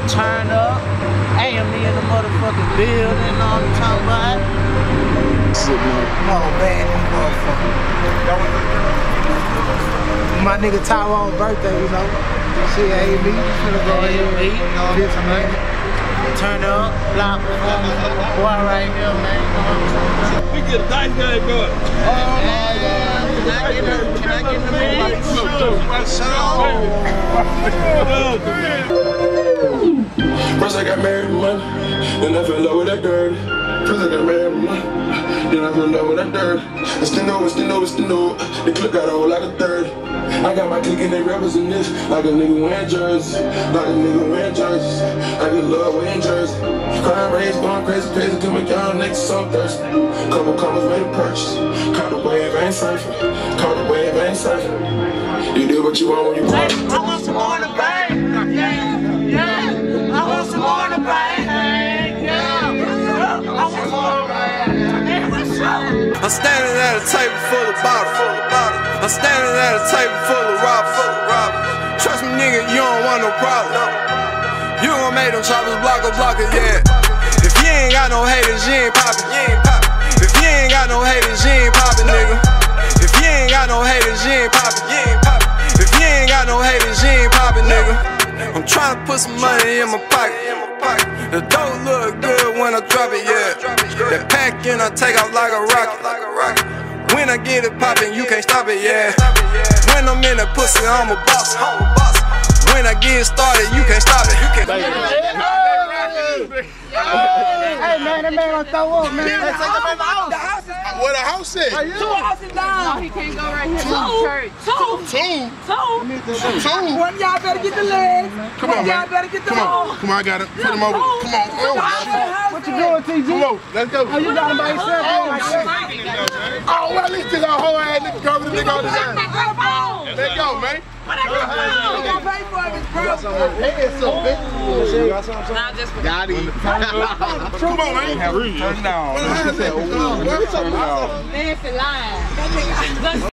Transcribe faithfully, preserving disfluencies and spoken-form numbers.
turn up. A M E in the motherfucking building, all the time about. Oh, bad motherfucker. My nigga Tyrone's birthday, you know. See A M E, finna go A M E, this man. Turn up, block, boy right here, man. We get a nice game going. Oh, yeah, yeah. Can I get in, can I get in the mix? First I got married with money, then I fell in love with that dirty. First I got married with money, then I fell in love with that dirty. It's the no, it's the no, it's the no. The clip got a whole like a thirty. I got my clique and they represent this like a nigga wearing jerseys, like a nigga wearing jerseys, like a love wearing jerseys. Crime rates going crazy, crazy to my young niggas so thirsty. Couple commas made a purchase, caught the wave, ain't surfing, caught the wave, ain't surfing. You do what you want when you want. I want some more to bang. Yeah, yeah. I want some more to bang. Yeah, I want some more to bang. What's up? I'm standing at a table full of bottles, full of bottles. I'm standing at a table full of robbers, full of robbers. Trust me, nigga, you don't want no problem. You gon' make them choppers block a blocker, yeah. If you ain't got no haters, you ain't poppin'. If you ain't got no haters, you ain't poppin', nigga. If you ain't got no haters, you ain't poppin'. If you ain't got no haters, you ain't poppin', nigga. I'm tryna put some money in my pocket. The dough look good when I drop it, yeah. That pack in, I take off like a rocket. When I get it poppin', you can't stop it, yeah. When I'm in the pussy, I'm a boss. When I get started, you can't stop it. Hey man, that man gonna throw up, man. Let's take him in the house. Where the house at? Two houses down. No, he can't go right here to the church. Two. Two. Two. Two. One of y'all better get the legs. Come One on, of y'all man. better get the Come on. arms. Come on, I got it. Put him over. Come on. Oh, shit. What you doing, T G? Come on. Let's go. Oh, you got him by yourself? Oh, Like shit. that? Oh, well, at least this our whole ass nigga cover the nigga all the time. Let's go, man. What I got paid for this, bro. Got him. Come on, man. Turn down. Nancy lying.